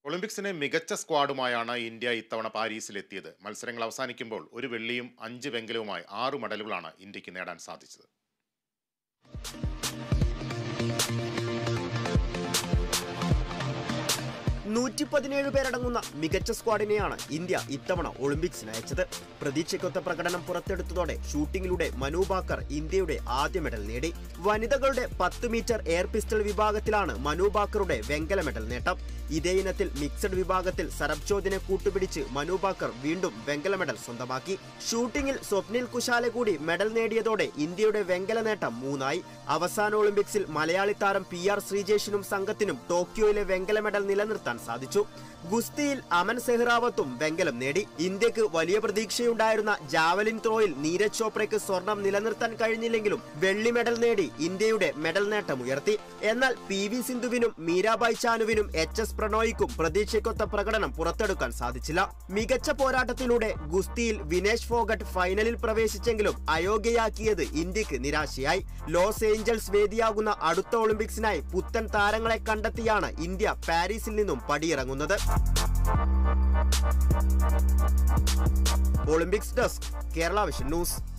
ഒളിമ്പിക്സിന് മികച്ച സ്ക്വാഡുമായാണ് ഇന്ത്യ ഇത്തവണ പാരീസിലെത്തിയത്. മത്സരങ്ങൾ അവസാനിക്കുമ്പോൾ 1 വെള്ളിയും 5 വെങ്കലവുമായി 6 മെഡലുകളാണ് ഇന്ത്യക്ക് നേടാൻ സാധിച്ചത്. 117 പേരടങ്ങുന്ന മികച്ച സ്ക്വാഡിനെയാണ് ഇന്ത്യ ഇത്തവണ ഒളിമ്പിക്സിന് അയച്ചത്. പ്രതീക്ഷയ്ക്കൊത്ത പ്രകടനം പുറത്തെടുത്തതോടെ ഷൂട്ടിംഗിലൂടെ മനു ഭാക്കർ ഇന്ത്യയുടെ ആദ്യ മെഡൽ നേടി. വനിതകളുടെ 10 മീറ്റർ എയർ പിസ്റ്റൾ വിഭാഗത്തിലാണ് മനു ഭാക്കറുടെ വെങ്കല മെഡൽ നേട്ടം. ഇതേ ഇനത്തിൽ മിക്സഡ് വിഭാഗത്തിൽ സരബ്ജോതിനെ കൂട്ടുപിടിച്ച് മനു ഭാക്കർ വീണ്ടും വെങ്കല മെഡൽ സ്വന്തമാക്കി. ഷൂട്ടിംഗിൽ സ്വപ്നിൽ കുശാലെ കൂടി മെഡൽ നേടിയതോടെ ഇന്ത്യയുടെ വെങ്കല നേട്ടം 3ആയി. അവസാന ഒളിമ്പിക്സിൽ മലയാളി താരം PR ശ്രീജേഷിനും സംഘത്തിനും ടോക്കിയോയിലെ വെങ്കല മെഡൽ നിലനിർത്താൻ സാധിച്ചു. ഗുസ്തിയിൽ അമൻ സെഹ്റാവത്തും വെങ്കലം നേടി. ഇന്ത്യക്ക് വലിയ പ്രതീക്ഷയുണ്ടായിരുന്ന ജാവലിൻ ത്രോയിൽ നീരജ് ചോപ്രയ്ക്ക് സ്വർണം നിലനിർത്താൻ കഴിഞ്ഞില്ലെങ്കിലും വെള്ളി മെഡൽ നേടി ഇന്ത്യയുടെ മെഡൽ നേട്ടം ഉയർത്തി. എന്നാൽ PV സിന്ധുവിനും മീരാബായ് ചാനുവിനും HS പ്രണോയിക്കും പ്രതീക്ഷയ്ക്കൊത്ത പ്രകടനം പുറത്തെടുക്കാൻ സാധിച്ചില്ല. മികച്ച പോരാട്ടത്തിലൂടെ ഗുസ്തിയിൽ വിനേഷ് ഫോഗട്ട് ഫൈനലിൽ പ്രവേശിച്ചെങ്കിലും അയോഗ്യയാക്കിയത് ഇന്ത്യക്ക് നിരാശയായി. ലോസ് ഏഞ്ചൽസ് വേദിയാകുന്ന അടുത്ത ഒളിമ്പിക്സിനായി പുത്തൻ താരങ്ങളെ കണ്ടെത്തിയാണ് ഇന്ത്യ പാരീസിൽ നിന്നും പടിയിറങ്ങുന്നത്. Olympics desk, Kerala vision news.